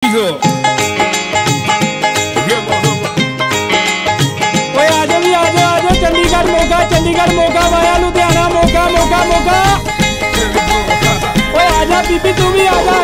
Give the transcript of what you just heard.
go. Chandigarh Moga via Ludhiana Moga Moga Moga. ओए आजा बीबी तू भी आजा।